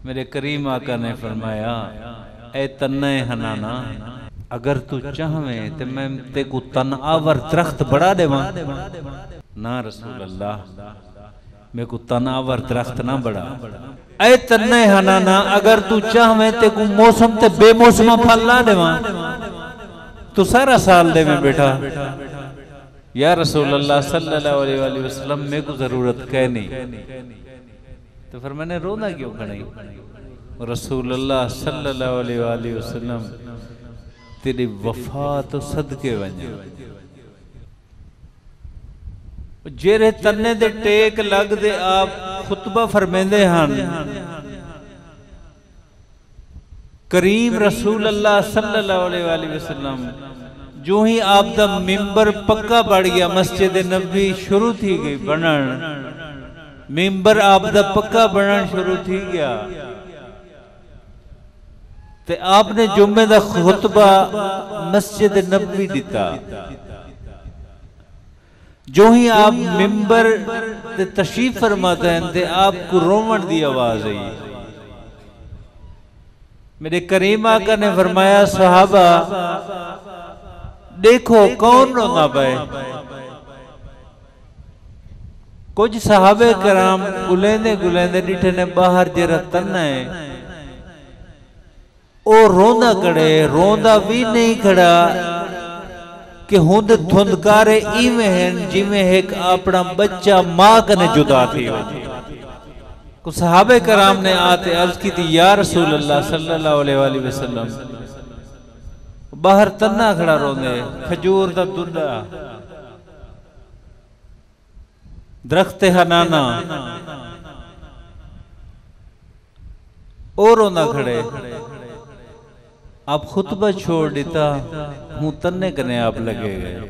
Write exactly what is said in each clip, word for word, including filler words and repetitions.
मेरे करीम आका ने फरमाया, ए तन्ने हनाना, अगर तू चाहवे तो मैं ते को तन आवर दरख्त बढ़ा देवा ना। रसूल अल्लाह, मैं को तन आवर दरख्त ना बढ़ा। ए तन्ने हनाना, अगर तू चाहवे ते को मौसम ते बेमौसमा फल ला देवा, तू सारा साल दे में बेटा। या रसूल अल्लाह सल्लल्लाहु अलैहि वसल्लम, मेरे को जरूरत कह नहीं। तो फिर मैंने रोना क्यों खड़ी? रसूल अल्लाह सल्लल्लाहु अलैहि वसल्लम, तेरी वफा तो सदके वने, जेरे तन्ने दे टेक लग दे आप खुतबा फरमेंदे हन। करीम रसूल अल्लाह सल्लल्लाहु अलैहि वसल्लम, जो ही आप दा मिंबर पक्का बढ़ गया, मस्जिद नबी शुरू थी गई बनन, मिंबर आप दा पक्का बनन शुरू थी गया, ते आपने जुम्मे दा खुतबा मस्जिद नबी दिता। जो ही आप मिंबर ते तशरीफ फरमाते हैं ते आपको रोवण दी आवाज आई। मेरे करीम आका ने फरमाया, सहाबा देखो कौन रोना पाए। कुछ सहाबे कराम गुलेंदे गुलेंदे डिठे ने बाहर जरा तन्ना है, ओ रोंदा खड़े, रोंदा भी नहीं खड़ा कि हुंद धुंधकारे इवें हैं जिवें एक अपना बच्चा मां कने जुदा थी हो। कुछ सहाबे कराम ने आते अर्ज की थी, या रसूल अल्लाह सल्लल्लाहु अलैहि वसल्लम, बाहर तन्ना खड़ा रोंदे, खजूर दा दुल्ला दरख्त हनाना और रोंदा खड़े। आप खुतबा छोड़ देता, हूं तन्ने कने आप लगे गए।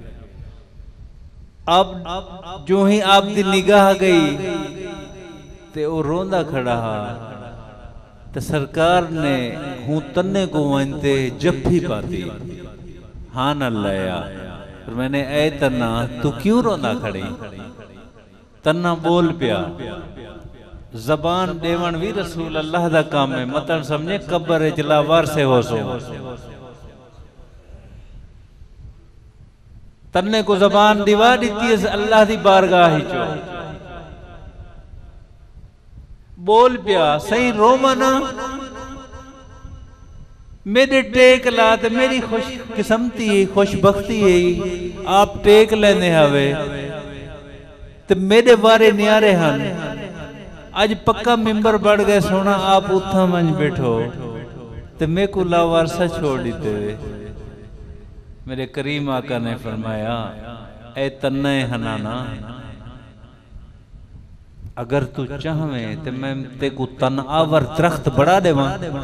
अब जो ही आप दी निगाह गई ते ओ रोंदा खड़ा हा, तो सरकार ने हूं तन्ने को वनते जफ्फी पाती, हाँ न लाया। फिर मैंने, ए तन्ना तू क्यों रोंदा खड़ी? तन्ना बोल पिया, जबान देवन भी रसूल अल्लाह दा काम है, मतलब समझे कब्र जलावर से हो सो। तन्ने को जबान दिवा दी अल्लाह दी बारगाह ही चो बोल पिया, सही रो मना मेरे टेक ला, तो मेरी खुश किस्मती है, खुशबख्ती है, आप टेक लेने हवे तो मेरे बारे न्यारे हन। आज पक्का मिंबर बढ़ गए सोना, आप उथा मंज बैठो तो मेरे को लावारसा छोड़ देते। मेरे करीम आका ने फरमाया, ए तन्ने हनाना, अगर तू चाहवे तो मैं ते को तन आवर दरख्त बढ़ा देवा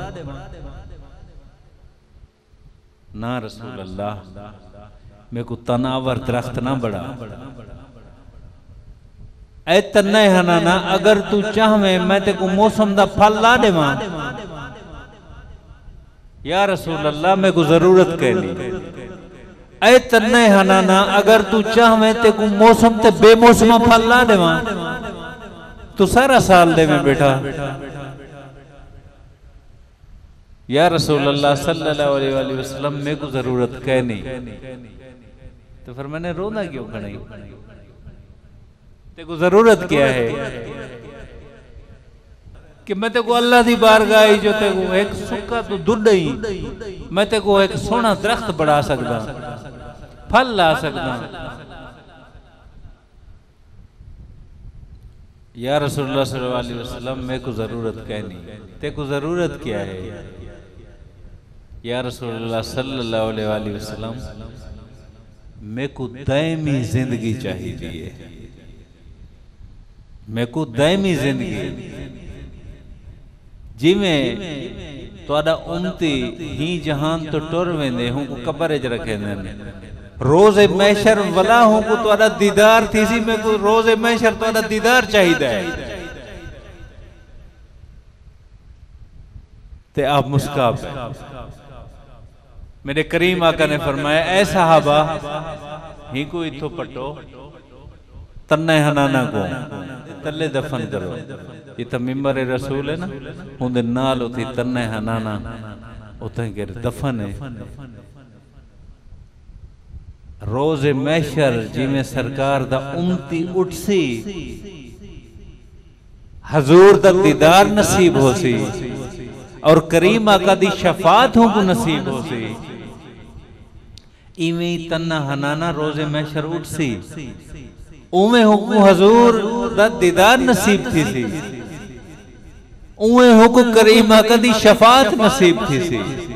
ना। रसूल अल्लाह, मेरे को तन आवर दरख्त ना बढ़ा। ए तन्ने हनाना, अगर तू चाहवे मैं ते को मौसम दा फल ला देवा। या रसूल अल्लाह, मेरे को जरूरत कहली। ए तन्ने हनाना, अगर तू चाहवे ते को मौसम ते बेमौसमा फल ला देवा, तू सारा साल दे में बेटा। या रसूल अल्लाह सल्लल्लाहु अलैहि वसल्लम, मेरे को जरूरत कह नहीं। तो फिर मैंने रोना क्यों खड़ी? तेको जरूरत क्या है कि मैं तेको अल्लाह दी बारगाह जो तेको एक सुक्का तो दुध ही, मैं तेको एक सोना दरख्त बढ़ा सकदा, फल ला सकदा। या रसूलुल्लाह सल्लल्लाहु अलैहि वसल्लम, मेरे को जरूरत क्या नहीं, तेको जरूरत क्या है? या रसूलुल्लाह सल्लल्लाहु अलैहि वसल्लम, मेरे को दायमी जिंदगी चाहिए, मेरे को दायमी जिंदगी। जिमें तुहाडा उम्मती ही जहान तो टुर वेंदे हूं को कब्र च रखे ने, रोज़ महशर वला हूं को तुहाडा दीदार थी सी, मेरे को रोज़ महशर तुहाडा दीदार चाहिए है। ते आप मुस्का पे। मेरे करीम आका ने फरमाया, ऐ सहाबा ही को इथों पटो तन्ने हनाना को तले दफन करो। ये तो मिंबर रसूल है ना, उनके नाल उठी तन्ने हनाना उथे के दफन है। रोज़े महशर जिमें सरकार दा उम्मती उठसी, हजूर दा दीदार नसीब होसी और करीम आका दी शफात हो को नसीब होसी, इवें तन्ना हनाना रोज़े महशर उठसी, उमें हुकू हजूर दा दीदार नसीब थी सी, उमें हुकू करीम आका दी शफात नसीब थी सी।